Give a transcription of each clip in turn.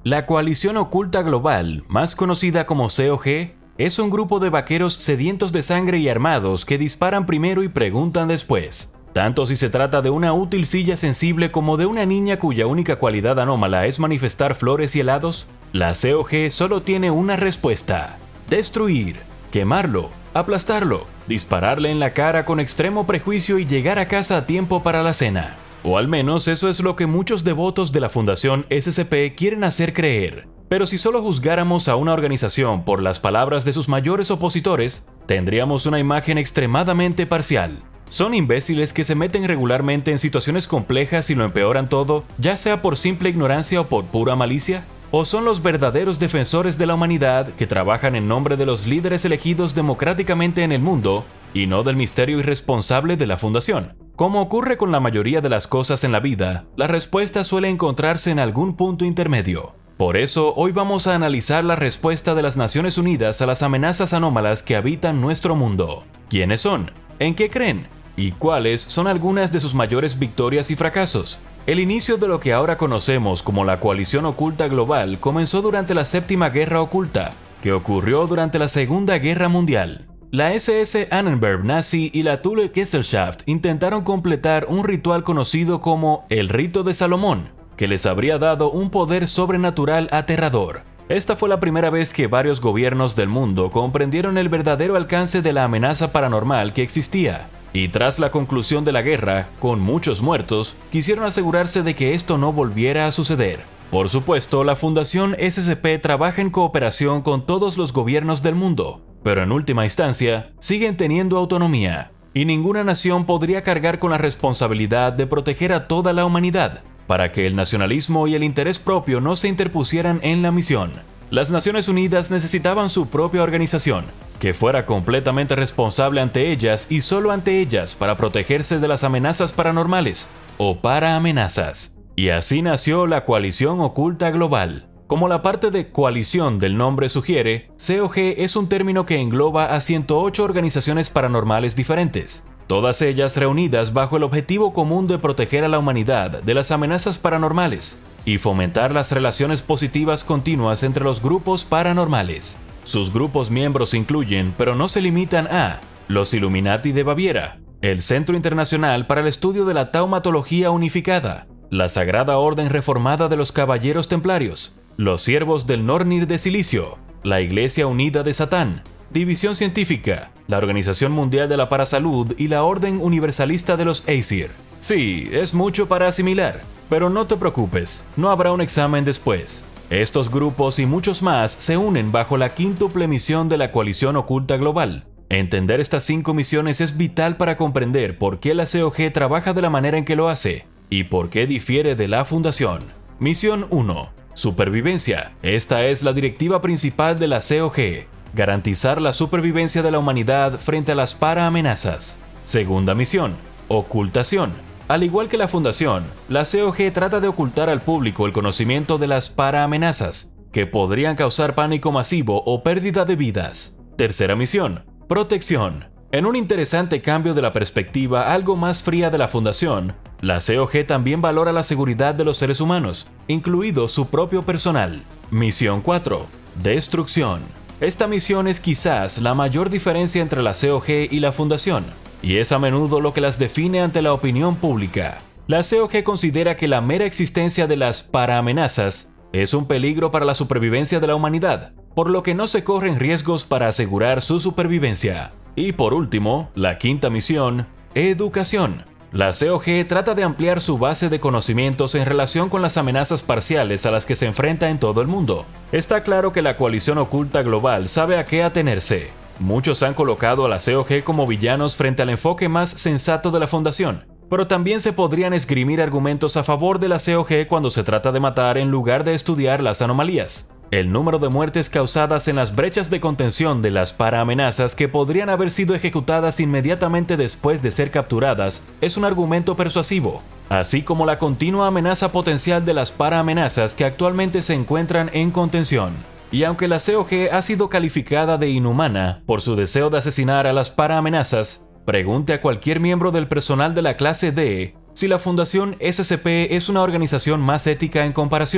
La Coalición Oculta Global, más conocida como COG, es un grupo de vaqueros sedientos de sangre y armados que disparan primero y preguntan después. Tanto si se trata de una útil silla sensible como de una niña cuya única cualidad anómala es manifestar flores y helados, la COG solo tiene una respuesta: destruir, quemarlo, aplastarlo, dispararle en la cara con extremo prejuicio y llegar a casa a tiempo para la cena. O al menos eso es lo que muchos devotos de la Fundación SCP quieren hacer creer. Pero si solo juzgáramos a una organización por las palabras de sus mayores opositores, tendríamos una imagen extremadamente parcial. Son imbéciles que se meten regularmente en situaciones complejas y lo empeoran todo, ya sea por simple ignorancia o por pura malicia. ¿O son los verdaderos defensores de la humanidad que trabajan en nombre de los líderes elegidos democráticamente en el mundo y no del misterio irresponsable de la Fundación? Como ocurre con la mayoría de las cosas en la vida, la respuesta suele encontrarse en algún punto intermedio. Por eso, hoy vamos a analizar la respuesta de las Naciones Unidas a las amenazas anómalas que habitan nuestro mundo. ¿Quiénes son? ¿En qué creen? ¿Y cuáles son algunas de sus mayores victorias y fracasos? El inicio de lo que ahora conocemos como la Coalición Oculta Global comenzó durante la Séptima Guerra Oculta, que ocurrió durante la Segunda Guerra Mundial. La SS Annenberg Nazi y la Thule Gesellschaft intentaron completar un ritual conocido como el Rito de Salomón, que les habría dado un poder sobrenatural aterrador. Esta fue la primera vez que varios gobiernos del mundo comprendieron el verdadero alcance de la amenaza paranormal que existía. Y tras la conclusión de la guerra, con muchos muertos, quisieron asegurarse de que esto no volviera a suceder. Por supuesto, la Fundación SCP trabaja en cooperación con todos los gobiernos del mundo, pero en última instancia, siguen teniendo autonomía, y ninguna nación podría cargar con la responsabilidad de proteger a toda la humanidad, para que el nacionalismo y el interés propio no se interpusieran en la misión. Las Naciones Unidas necesitaban su propia organización, que fuera completamente responsable ante ellas y solo ante ellas para protegerse de las amenazas paranormales o paraamenazas. Y así nació la Coalición Oculta Global. Como la parte de coalición del nombre sugiere, COG es un término que engloba a 108 organizaciones paranormales diferentes, todas ellas reunidas bajo el objetivo común de proteger a la humanidad de las amenazas paranormales y fomentar las relaciones positivas continuas entre los grupos paranormales. Sus grupos miembros incluyen, pero no se limitan a, los Illuminati de Baviera, el Centro Internacional para el Estudio de la Taumatología Unificada, la Sagrada Orden Reformada de los Caballeros Templarios, los Siervos del Nornir de Silicio, la Iglesia Unida de Satán, División Científica, la Organización Mundial de la Parasalud y la Orden Universalista de los Aesir. Sí, es mucho para asimilar, pero no te preocupes, no habrá un examen después. Estos grupos y muchos más se unen bajo la quíntuple misión de la Coalición Oculta Global. Entender estas 5 misiones es vital para comprender por qué la COG trabaja de la manera en que lo hace y por qué difiere de la Fundación. Misión 1. Supervivencia. Esta es la directiva principal de la COG. Garantizar la supervivencia de la humanidad frente a las paraamenazas. Segunda misión. Ocultación. Al igual que la Fundación, la COG trata de ocultar al público el conocimiento de las paraamenazas, que podrían causar pánico masivo o pérdida de vidas. Tercera misión. Protección. En un interesante cambio de la perspectiva algo más fría de la Fundación, la COG también valora la seguridad de los seres humanos, incluido su propio personal. Misión 4. Destrucción. Esta misión es quizás la mayor diferencia entre la COG y la Fundación, y es a menudo lo que las define ante la opinión pública. La COG considera que la mera existencia de las paraamenazas es un peligro para la supervivencia de la humanidad, por lo que no se corren riesgos para asegurar su supervivencia. Y por último, la quinta misión, educación. La COG trata de ampliar su base de conocimientos en relación con las amenazas parciales a las que se enfrenta en todo el mundo. Está claro que la Coalición Oculta Global sabe a qué atenerse. Muchos han colocado a la COG como villanos frente al enfoque más sensato de la Fundación, pero también se podrían esgrimir argumentos a favor de la COG cuando se trata de matar en lugar de estudiar las anomalías. El número de muertes causadas en las brechas de contención de las paraamenazas que podrían haber sido ejecutadas inmediatamente después de ser capturadas es un argumento persuasivo, así como la continua amenaza potencial de las paraamenazas que actualmente se encuentran en contención. Y aunque la COG ha sido calificada de inhumana por su deseo de asesinar a las paraamenazas, pregunte a cualquier miembro del personal de la clase D si la Fundación SCP es una organización más ética en comparación.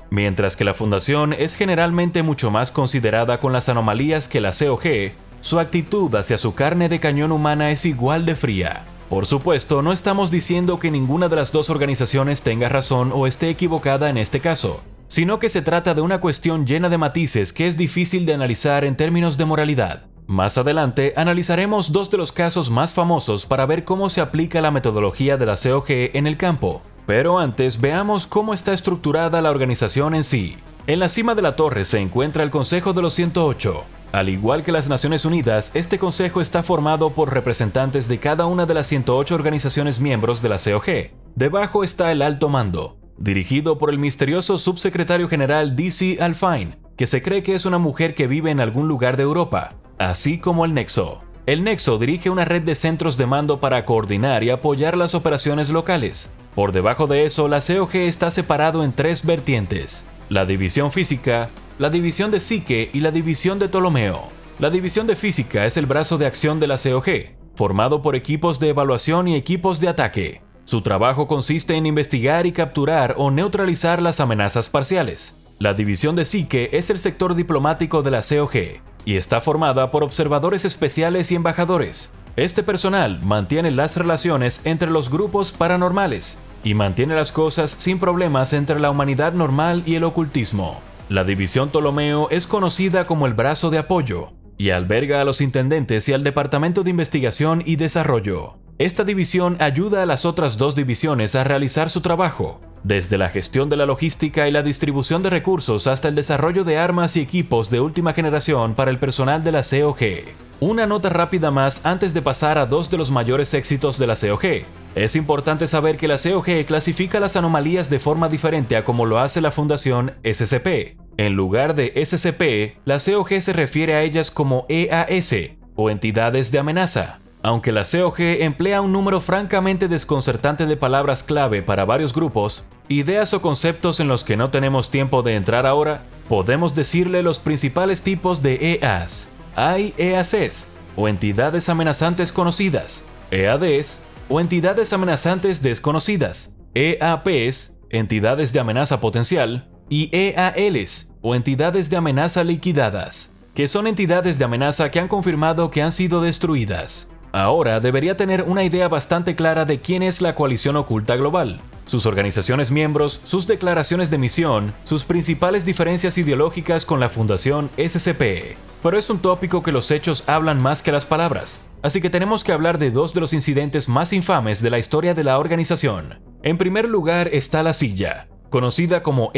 Mientras que la Fundación es generalmente mucho más considerada con las anomalías que la COG, su actitud hacia su carne de cañón humana es igual de fría. Por supuesto, no estamos diciendo que ninguna de las dos organizaciones tenga razón o esté equivocada en este caso, sino que se trata de una cuestión llena de matices que es difícil de analizar en términos de moralidad. Más adelante analizaremos dos de los casos más famosos para ver cómo se aplica la metodología de la COG en el campo, pero antes veamos cómo está estructurada la organización en sí. En la cima de la torre se encuentra el Consejo de los 108. Al igual que las Naciones Unidas, este consejo está formado por representantes de cada una de las 108 organizaciones miembros de la COG. Debajo está el Alto Mando, dirigido por el misterioso subsecretario general DC Alfine, que se cree que es una mujer que vive en algún lugar de Europa, así como el Nexo. El Nexo dirige una red de centros de mando para coordinar y apoyar las operaciones locales. Por debajo de eso, la COG está separado en tres vertientes: la División Física, la División de Psique y la División de Ptolomeo. La División de Física es el brazo de acción de la COG, formado por equipos de evaluación y equipos de ataque. Su trabajo consiste en investigar y capturar o neutralizar las amenazas parciales. La División de Psique es el sector diplomático de la COG y está formada por observadores especiales y embajadores. Este personal mantiene las relaciones entre los grupos paranormales y mantiene las cosas sin problemas entre la humanidad normal y el ocultismo. La División Ptolomeo es conocida como el brazo de apoyo y alberga a los intendentes y al Departamento de Investigación y Desarrollo. Esta división ayuda a las otras dos divisiones a realizar su trabajo, desde la gestión de la logística y la distribución de recursos hasta el desarrollo de armas y equipos de última generación para el personal de la COG. Una nota rápida más antes de pasar a dos de los mayores éxitos de la COG. Es importante saber que la COG clasifica las anomalías de forma diferente a como lo hace la Fundación SCP. En lugar de SCP, la COG se refiere a ellas como EAS, o entidades de amenaza. Aunque la COG emplea un número francamente desconcertante de palabras clave para varios grupos, ideas o conceptos en los que no tenemos tiempo de entrar ahora, podemos decirle los principales tipos de EAS. Hay EACs, o entidades amenazantes conocidas, EADs, o entidades amenazantes desconocidas, EAPs, entidades de amenaza potencial, y EALs, o entidades de amenaza liquidadas, que son entidades de amenaza que han confirmado que han sido destruidas. Ahora debería tener una idea bastante clara de quién es la Coalición Oculta Global, sus organizaciones miembros, sus declaraciones de misión, sus principales diferencias ideológicas con la Fundación SCP. Pero es un tópico que los hechos hablan más que las palabras, así que tenemos que hablar de dos de los incidentes más infames de la historia de la organización. En primer lugar está la silla, conocida como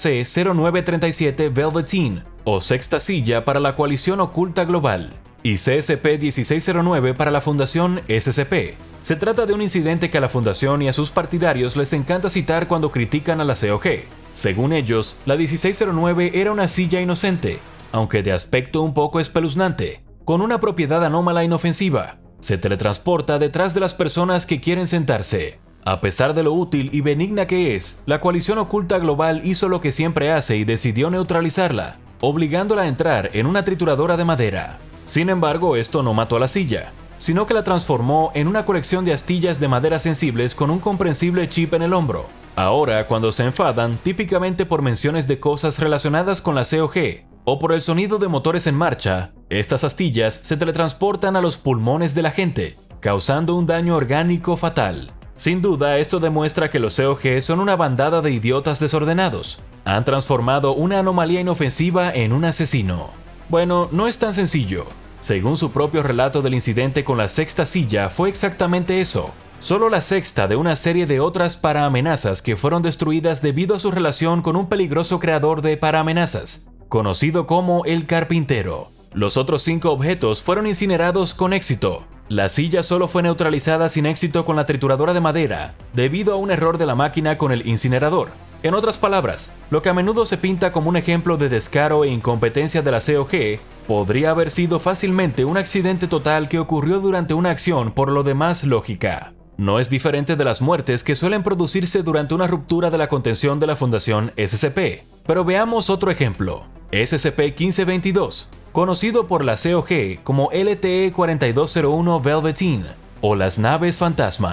EAC-0937 Velveteen, o Sexta Silla para la Coalición Oculta Global, y CSP-1609 para la Fundación SCP. Se trata de un incidente que a la Fundación y a sus partidarios les encanta citar cuando critican a la COG. Según ellos, la 1609 era una silla inocente, aunque de aspecto un poco espeluznante, con una propiedad anómala inofensiva. Se teletransporta detrás de las personas que quieren sentarse. A pesar de lo útil y benigna que es, la Coalición Oculta Global hizo lo que siempre hace y decidió neutralizarla, obligándola a entrar en una trituradora de madera. Sin embargo, esto no mató a la silla, sino que la transformó en una colección de astillas de madera sensibles con un comprensible chip en el hombro. Ahora, cuando se enfadan, típicamente por menciones de cosas relacionadas con la COG, o por el sonido de motores en marcha, estas astillas se teletransportan a los pulmones de la gente, causando un daño orgánico fatal. Sin duda, esto demuestra que los COG son una bandada de idiotas desordenados. Han transformado una anomalía inofensiva en un asesino. Bueno, no es tan sencillo. Según su propio relato del incidente con la Sexta Silla, fue exactamente eso. Solo la sexta de una serie de otras paraamenazas que fueron destruidas debido a su relación con un peligroso creador de paraamenazas, conocido como el Carpintero. Los otros 5 objetos fueron incinerados con éxito. La silla solo fue neutralizada sin éxito con la trituradora de madera, debido a un error de la máquina con el incinerador. En otras palabras, lo que a menudo se pinta como un ejemplo de descaro e incompetencia de la COG, podría haber sido fácilmente un accidente total que ocurrió durante una acción por lo demás lógica. No es diferente de las muertes que suelen producirse durante una ruptura de la contención de la Fundación SCP. Pero veamos otro ejemplo. SCP-1522, conocido por la COG como LTE-4201 Velveteen, o las naves fantasmas.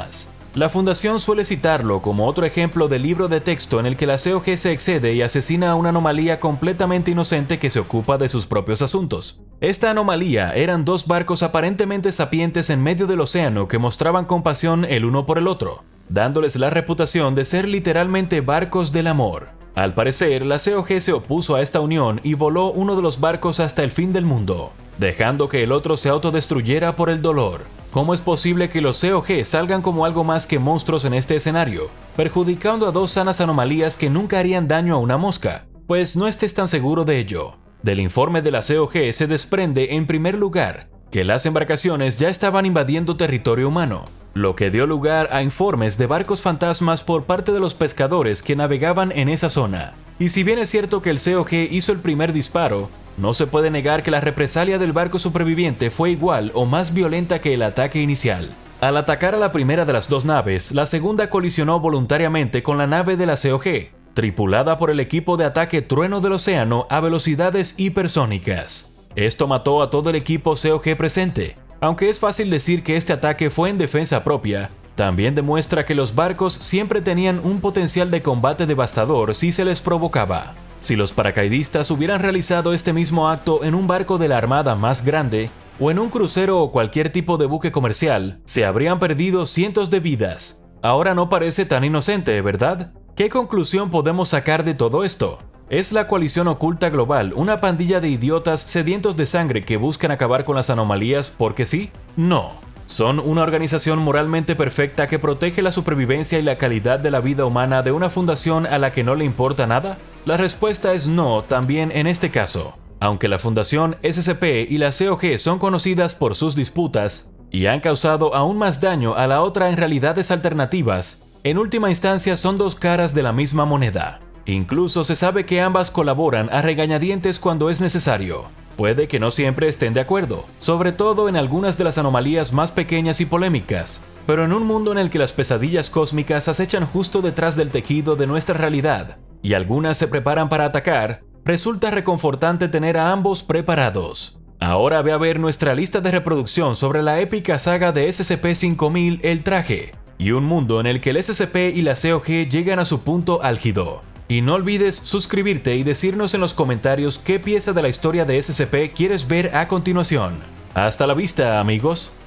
La Fundación suele citarlo como otro ejemplo del libro de texto en el que la COG se excede y asesina a una anomalía completamente inocente que se ocupa de sus propios asuntos. Esta anomalía eran dos barcos aparentemente sapientes en medio del océano que mostraban compasión el uno por el otro, dándoles la reputación de ser literalmente barcos del amor. Al parecer, la COG se opuso a esta unión y voló uno de los barcos hasta el fin del mundo, dejando que el otro se autodestruyera por el dolor. ¿Cómo es posible que los COG salgan como algo más que monstruos en este escenario, perjudicando a dos sanas anomalías que nunca harían daño a una mosca? Pues no estés tan seguro de ello. Del informe de la COG se desprende, en primer lugar, que las embarcaciones ya estaban invadiendo territorio humano, lo que dio lugar a informes de barcos fantasmas por parte de los pescadores que navegaban en esa zona. Y si bien es cierto que el COG hizo el primer disparo, no se puede negar que la represalia del barco superviviente fue igual o más violenta que el ataque inicial. Al atacar a la primera de las dos naves, la segunda colisionó voluntariamente con la nave de la COG, tripulada por el equipo de ataque Trueno del Océano a velocidades hipersónicas. Esto mató a todo el equipo COG presente. Aunque es fácil decir que este ataque fue en defensa propia, también demuestra que los barcos siempre tenían un potencial de combate devastador si se les provocaba. Si los paracaidistas hubieran realizado este mismo acto en un barco de la armada más grande, o en un crucero o cualquier tipo de buque comercial, se habrían perdido cientos de vidas. Ahora no parece tan inocente, ¿verdad? ¿Qué conclusión podemos sacar de todo esto? ¿Es la coalición oculta global una pandilla de idiotas sedientos de sangre que buscan acabar con las anomalías porque sí? No. ¿Son una organización moralmente perfecta que protege la supervivencia y la calidad de la vida humana de una fundación a la que no le importa nada? La respuesta es no también en este caso. Aunque la Fundación SCP y la COG son conocidas por sus disputas y han causado aún más daño a la otra en realidades alternativas, en última instancia son dos caras de la misma moneda. Incluso se sabe que ambas colaboran a regañadientes cuando es necesario. Puede que no siempre estén de acuerdo, sobre todo en algunas de las anomalías más pequeñas y polémicas, pero en un mundo en el que las pesadillas cósmicas acechan justo detrás del tejido de nuestra realidad, y algunas se preparan para atacar, resulta reconfortante tener a ambos preparados. Ahora ve a ver nuestra lista de reproducción sobre la épica saga de SCP-5000 El Traje, y un mundo en el que el SCP y la COG llegan a su punto álgido. Y no olvides suscribirte y decirnos en los comentarios qué pieza de la historia de SCP quieres ver a continuación. Hasta la vista, amigos.